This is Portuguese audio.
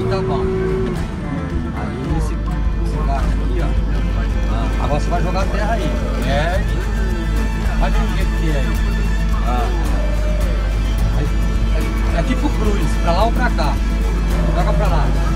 tá bom. Aí esse gato aqui, ó. Agora você vai jogar a terra aí. Vai ver o que é aí. É tipo cruz, pra lá ou pra cá. Joga pra lá.